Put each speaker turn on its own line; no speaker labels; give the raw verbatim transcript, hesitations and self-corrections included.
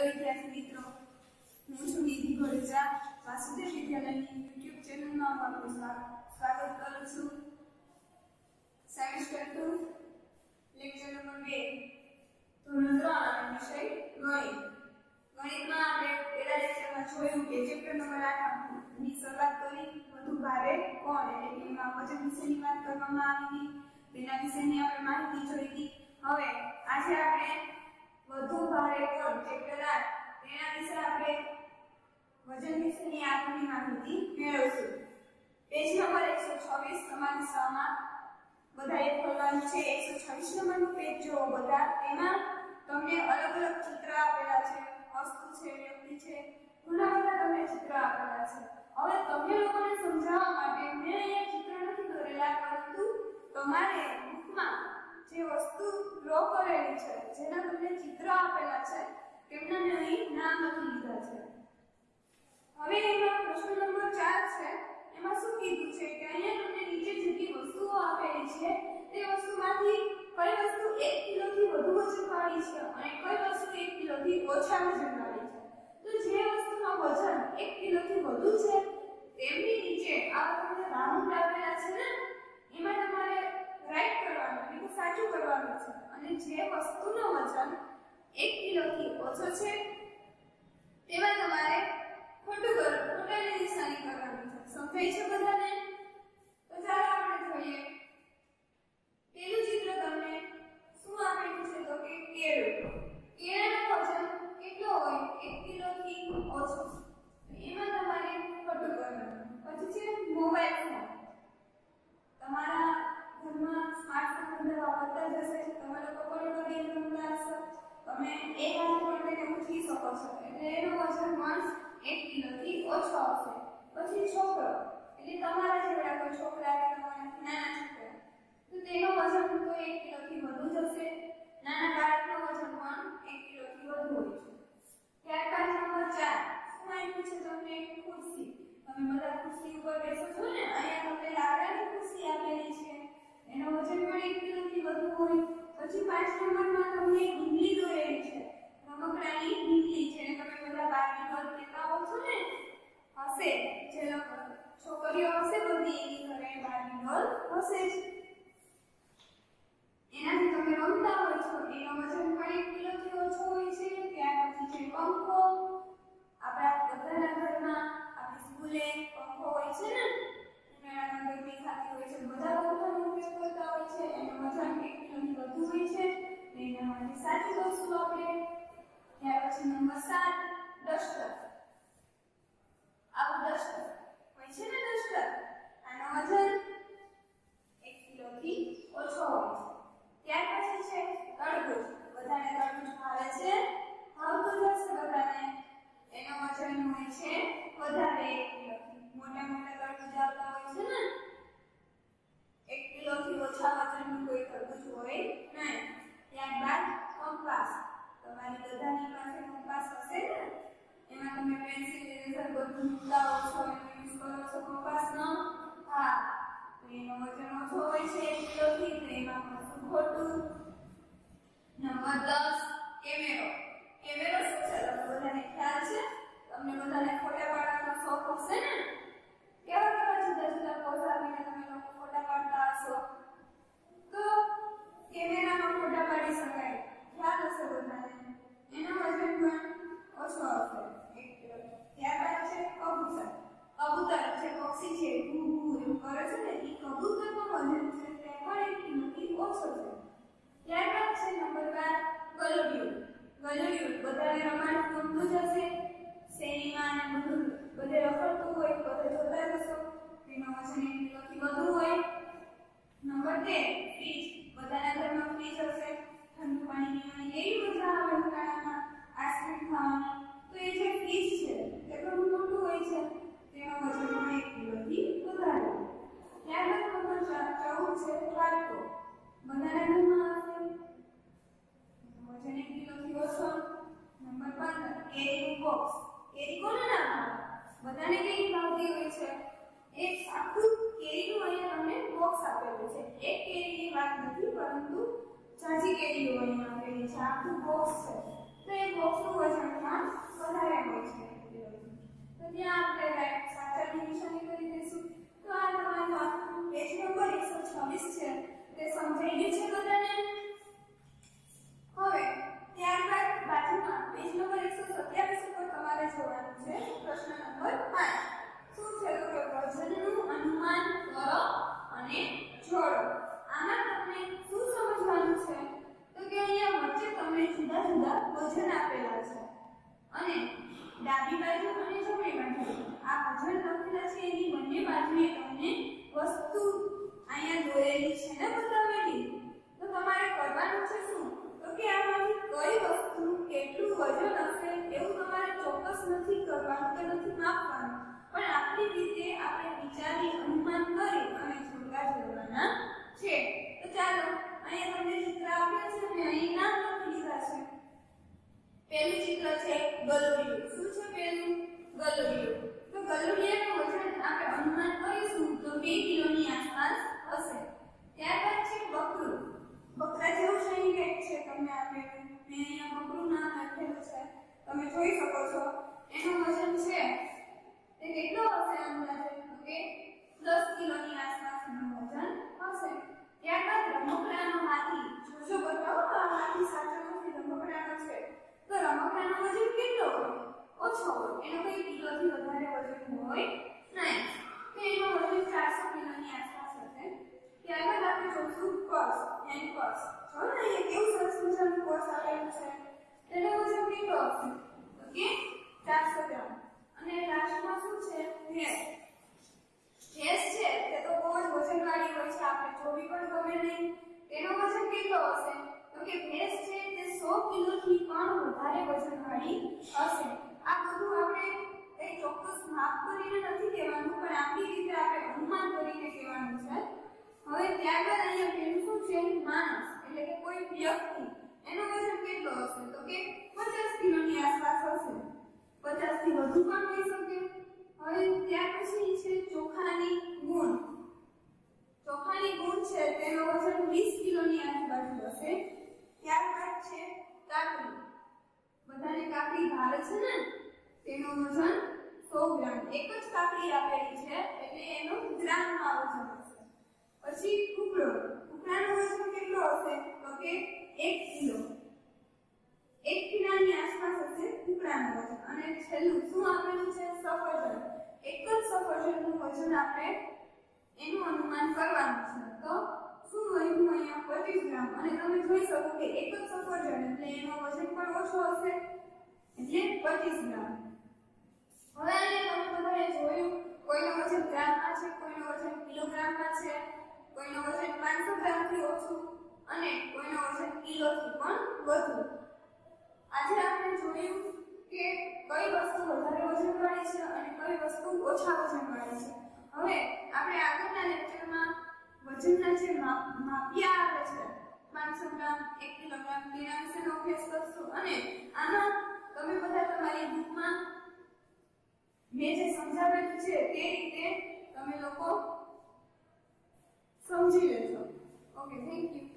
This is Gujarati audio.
વિદ્યાર્થી મિત્રો, હું છું નિધિ ગોરેજા. વાસુદેવ વિદ્યાલયની યુટ્યુબ ચેનલમાં આપનું સ્વાગત કરું છું. સેમેસ્ટર ટુ લેક્ચર નંબર બે ધોરણ ત્રણ વિષય ગણિત. ગણિતમાં આપણે પહેલા લેક્ચરમાં જોયું કે ચેપ્ટર નંબર આઠ ની શરૂઆત કરી. વધુ ભારે કોણ, એટલે કે એમાં વજન વિશેની વાત કરવામાં આવી હતી. તેના વિશેની આપણે માહિતી જોઈ હતી. હવે આજે આપણે વધુ ભારે કોણ ચેપ્ટર આઠ તેના વિશે આપણે વજન વિશેની આગળની માહિતી મેળવીશું. પેજ નંબર એકસો છવ્વીસ તમારી સામે બધાએ ખોલવાનું છે. એકસો છવ્વીસ નંબરનું પેજ જોવો બધા. તેમાં તમને અલગ અલગ ચિત્ર આપેલા છે. વસ્તુ છે, વ્યક્તિ છે, ઘણા બધા તમને ચિત્ર આપેલા છે. હવે તમને લોકોને સમજાવવા માટે મેં અહીંયા ચિત્ર નથી દોરેલા, પરંતુ તમારે બુકમાં જે વસ્તુ ડ્રો કરેલી છે, જેના તમને ચિત્ર આપેલા છે, તેમના મેં અહીં નામ લખી લીધા છે. હવે એમાં પ્રશ્ન નંબર ચાર છે. એમાં શું કીધું છે કે અહીંયા તમને નીચે જેટલી વસ્તુઓ આપેલી છે તે વસ્તુમાંથી કઈ વસ્તુ એક કિલોથી વધુ વજનવાળી છે અને કઈ વસ્તુ એક કિલોથી ઓછા વજનવાળી છે. તો જે વસ્તુનું વજન એક કિલોથી વધુ છે તેમની નીચે આ તમને રાઉન્ડ આપેલા છે ને, એમાં તમારે રાઈટ કરવાનું, એટલે સાચું કરવાનું છે. અને જે વસ્તુનું વજન એક કિલોથી ઓછો છે તેમાં તમારે ખોટું કરવાનું, ખોટાની નિશાની કરવાની છે. સમજાય છે બધાને? તો ચાલો આપણે જોઈએ. પેલું ચિત્ર તમને શું આપેલું છે તો કે કેળું. કેળાનું વજન કેટલો હોય? એક કિલોથી ઓછો. એમાં તમારે ખોટું કરવાનું. પછી છે મોબાઈલ ફોન. તમારા ઘરમાં સ્માર્ટફોન બધા વાપરતા જ હશે. તમે લોકો કોઈ કોઈ ગેમ રમતા હશો. તમે એક હાથ પર તેને ઉઠી શકો છો, એટલે એનું વજન પણ એક કિલોથી ઓછો હશે. પછી છોકરો, એટલે તમારા જેવડા કોઈ છોકરા કે તમારાથી નાના છોકરા, તો તેનું વજન તો એક કિલોથી વધુ જ હશે. નાના બાળકનું વજન પણ એક કિલોથી વધુ હોય છે. ત્યારબાદ નંબર ચાર શું આપ્યું છે તમને? ખુરશી. તમે બધા ખુરશી ઉપર બેસો છો ને, અહીંયા તમને લાકડાની ખુરશી આપેલી છે, એનું વજન પણ એક કિલોથી વધુ હોય. પછી પાંચ નંબરમાં તમને ઢીંગલી દોરેલી છે, રમકડાની ઢીંગલી છે. તમે બધા બાર્બી ડોલ કહેતા હો છો ને, હશે જે લોકો છોકરીઓ હશે બધી એની ઘરે બાર્બી ડોલ હશે જ, એનાથી તમે રમતા હોય છો. એનો વજન પણ એક કિલોથી ઓછો હોય છે. ત્યાર પછી છે પંખો. આપણા બધાના ઘરમાં આપણી સ્કૂલે પંખો હોય છે ને, ઉનાળામાં ગરમી થતી હોય છે, બધા પંખાનો ઉપયોગ કરતા હોય છે. એનો વજન એક કિલોથી વધુ હોય છે. એના માટે સાચું કરશું આપણે. ત્યાર પછી નંબર સાત ડસ્ટર. આવું ડસ્ટર હોય છે ને, ડસ્ટર, આનો વજન એક કિલોથી ઓછો હોય છે. ત્યાર પછી છે તરબૂચ. બધાને તરબૂચ ભાવે છે, ભાવતું જ હશે બધાને. એનો વજન હોય છે વધારે, એક કિલોથી. મોટા મોટા તરબૂચ આવતા હોય છે ને, એક કિલોથી ઓછા વજનનું કોઈ તરબૂચ હોય નહીં. ત્યારબાદ કંપાસ. તમારી બધાની પાસે કંપાસ હશે ને, એમાં તમે પેન્સિલ ઇરેઝર બધું મૂકતા હો છો, એનો યુઝ કરો છો કંપાસનો. હા, તો એનો વજન ઓછો હોય છે એક કિલોથી, તો એમાં કશું ખોટું. નંબર દસ કેમેરો. કેમેરો શું છે તમને બધાને ખ્યાલ છે? તમને બધાને ફોટા પાડવાનો શોખ હશે ને? કેવા કેવા જુદા જુદા પોઝ આપીને તમે લોકો ફોટા પાડતા હશો. તો કેમેરામાં ફોટા પાડી શકાય, ખ્યાલ હશે બધાને. એનો વજન પણ ઓછો હશે એક કિલો. ત્યારબાદ છે કબૂતર. કબૂતર જે પક્ષી છે, ઘૂ ઘૂ એવું કરે છે ને, એ કબૂતરનું વજન છે તે પણ એક કિલોથી ઓછો છે. ત્યારબાદ છે નંબર બાર ગલુડિયું. ગલુડિયું બધાને રમવાનું ગમતું જ હશે. શેરીમાં અને બધું બધે રખડતું હોય, બધે જોતા જ હશો. તેનો વજન એક કિલોથી વધુ હોય. નંબર તેર ફ્રીજ. બધાના ઘરમાં ફ્રીજ હશે. ઠંડુ પાણી પીવાની કેવી મજા આવે ઉનાળામાં, આઈસ્ક્રીમ ખાવાની. તો એ જે ફ્રીજ છે તે ઘણું મોટું હોય છે. તેનો વજન પણ એક કિલોથી વધારે. ત્યારબાદ નંબર ચૌદ છે વાટકો. બધાના ઘરમાં હશે, વજન એક કિલોથી ઓછો. નંબર પંદર કેરીનું બોક્સ. કેરી કોને ના ભાવે? બધાને કેરી ભાવતી હોય છે. એક આખું કેરીનું અહીંયા તમને બોક્સ આપેલું છે. એક કેરીની વાત નથી, પરંતુ જાજી કેરીઓ અહીંયા આપેલી છે, આખું બોક્સ છે. તો એ બોક્સનું વજન પણ તમારે જોવાનું છે પ્રશ્ન નંબર પાંચ. શું છે તો કે વજનનું અનુમાન કરો અને જોડો. આમાં તમને શું સમજવાનું છે તો કે અહીંયા વચ્ચે તમને જુદા જુદા વજન આપેલા છે અને ડાબી બાજુ અને જમણી બાજુ આ વજન લખેલા છે એની બંને બાજુએ તમને વસ્તુ અહીંયા દોરેલી છે ને બતાવેલી. તો તમારે કરવાનું છે શું તો કે આમાંથી કઈ વસ્તુનું કેટલું વજન હશે એવું તમારે ચોક્કસ નથી કરવાનું કે નથી માપવાનું, પણ આપણી રીતે આપણે વિચારી અનુમાન કરી અને જોડકા જોડવાના છે. તો ચાલો અહીંયા તમને ચિત્ર આપ્યું છે મેં અહીં નામ લખી લીધા છે. પહેલું ચિત્ર છે ગલુડિયું. શું છે પહેલું? ગલુડિયું. તો ગલુડિયાનું વજન આપણે અનુમાન કરીશું તો બે કિલોની આસપાસ હશે. ત્યારબાદ છે બકરું. બકરા જેવું જ અહીં કંઈક છે તમને આપેલું. મેં અહીંયા બકરું નામ લખેલું છે, તમે જોઈ શકો છો. એનું વજન છે તે કેટલો હશે અંદાજે તો કે દસ કિલોની આસપાસનું વજન હશે. ત્યારબાદ રમકડાનો હાથી. જોજો બતાવો આ હાથી સાચો નથી, રમકડાનો છે. તો રમકડાનો વજન કેટલો હોય? ઓછો હોય. એનો કોઈ કિલોથી વધારે વજન હોય નહીં. તો એનો વજન ચારસો કિલોની આસપાસ હશે. ત્યારબાદ આપણે જોશું પર્સ, હેન્ડ પર્સ. જો ને અહીંયા કેવું સરસ મજાનું પર્સ આપેલું છે. તેનો વજન કેટલો હશે તો કે ચારસો ગ્રામ. અને લાસ્ટમાં શું છે? ભેંસ. ભેંસ છે તે તો બહુ જ વજનવાળી હોય છે, આપણે જોવી પણ ગમે નહીં. તેનો વજન કેટલો હશે તો કે ભેંસ છે તે સો કિલોથી પણ વધારે વજનવાળી હશે. આ બધું આપણે એક ચોક્કસ માપ કરીને નથી કહેવાનું, પણ આપણી રીતે આપણે અનુમાન કરીને કહેવાનું છે. હવે ત્યારબાદ અહીંયા પેલું શું છે? માણસ એટલે કે કોઈ વ્યક્તિ. એનો વજન કેટલો હશે તો કે પચાસ કિલોની આસપાસ હશે. પચાસ થી વધુ પણ હોઈ શકે. હવે ત્યાર પછી છે ચોખાની ગુણ. ચોખાની ગુણ છે તેનો વજન વીસ કિલોની આજુબાજુ હશે. ત્યારબાદ છે કાકડી. બધાને કાકડી ભાવે છે ને, તેનો વજન સો ગ્રામ. એક જ કાકડી આપેલી છે એટલે એનું ગ્રામમાં વજન હશે. પછી કુકડો. કુકડાનો વજન કેટલો હશે તો કે એક કિલો. એક કિલોની આસપાસ હશે કુકડાનું વજન. અને છેલ્લું શું આપેલું છે? સફરજન. એક જ સફરજનનું વજન આપણે એનું અનુમાન કરવાનું છે. તો શું વધ્યું અહીંયા પચીસ ગ્રામ. અને તમે જોઈ શકો કે એક જ સફરજન એટલે એનો વજન પણ ઓછો હશે એટલે પચીસ ગ્રામ. હવે અહીંયા તમે બધાએ જોયું કોઈનો વજન ગ્રામમાં છે, કોઈનો વજન કિલોગ્રામમાં છે, કોઈનો વજન પાંચસો ગ્રામથી ઓછું અને કોઈનો વજન કિલોથી પણ વધુ. આજે આપણે જોયું કે કઈ વસ્તુ વધારે વજનવાળી છે અને કઈ વસ્તુ ઓછા વજનવાળી છે. હવે આપણે આગળના લેક્ચરમાં વજનના જે માપિયા આવે છે પાંચસો ગ્રામ, એક કિલોગ્રામ તેના વિશેનો અભ્યાસ કરશું. અને આમાં તમે બધા તમારી બુકમાં મેં જે સમજાવેલું છે તે રીતે તમે લોકો સમજી લેજો. Okay, thank you.